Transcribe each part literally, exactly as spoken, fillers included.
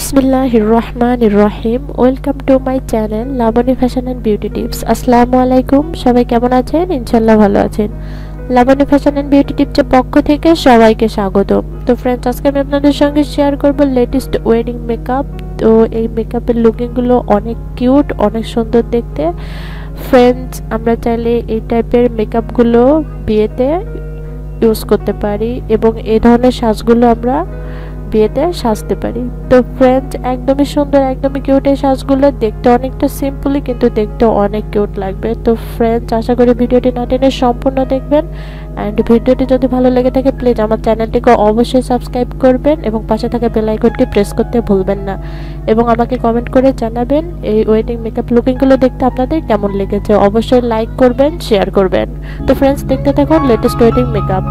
বিসমিল্লাহিররহমানিররহিম। Welcome to my channel Laboni fashion and beauty tips. আসসালামু আলাইকুম, সবাই কেমন আছেন? ইনশাল্লাহ ভালো আছেন। লাবণী ফ্যাশন অ্যান্ড বিউটি টিপসের পক্ষ থেকে সবাইকে স্বাগত। তো ফ্রেন্ডস, আজকে আমি আপনাদের সঙ্গে শেয়ার করব লেটেস্ট ওয়েডিং মেকআপ। তো এই মেকআপের লুকিংগুলো অনেক কিউট, অনেক সুন্দর দেখতে। ফ্রেন্ডস, আমরা চাইলে এই টাইপের মেকআপগুলো বিয়েতে ইউজ করতে পারি এবং এই ধরনের সাজগুলো আমরা বিয়েতে সাজতে পারি। তো ফ্রেন্ডস, একদমই সুন্দর, একদমই কিউট এই সাজগুলো। দেখতে অনেকটা সিম্পলি, কিন্তু দেখতে অনেক কিউট লাগবে। তো ফ্রেন্ডস, আশা করি ভিডিওটি না টেনে সম্পূর্ণ দেখবেন। অ্যান্ড ভিডিওটি যদি ভালো লেগে থাকে প্লিজ আমার চ্যানেলটিকে অবশ্যই সাবস্ক্রাইব করবেন এবং পাশে থাকা বেল আইকনটি প্রেস করতে ভুলবেন না। এবং আমাকে কমেন্ট করে জানাবেন এই ওয়েডিং মেকআপ লুকিংগুলো দেখতে আপনাদের কেমন লেগেছে। অবশ্যই লাইক করবেন, শেয়ার করবেন। তো ফ্রেন্ডস, দেখতে থাকুন লেটেস্ট ওয়েডিং মেকআপ।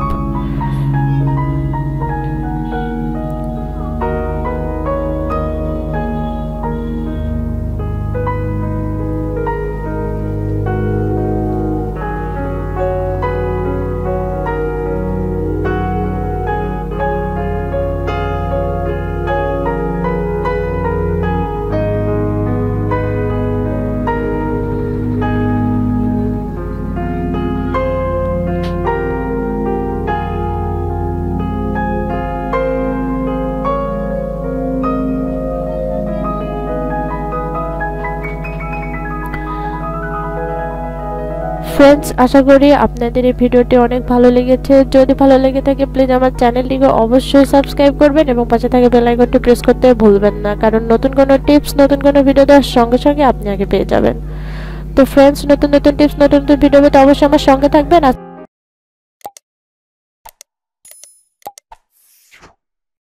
ফ্রেন্ডস, আশা করি আপনাদের এই ভিডিওটি অনেক ভালো লেগেছে। যদি ভালো লেগে থাকে প্লিজ আমার চ্যানেলটিকে অবশ্যই সাবস্ক্রাইব করবেন এবং পাশে থাকা বেল আইকনটি প্রেস করতে ভুলবেন না, কারণ নতুন কোনো টিপস, নতুন কোনো ভিডিও দেওয়ার সঙ্গে সঙ্গে আপনি আগে পেয়ে যাবেন। তো ফ্রেন্ডস, নতুন নতুন টিপস, নতুন নতুন ভিডিও পেতে অবশ্যই আমার সঙ্গে থাকবেন।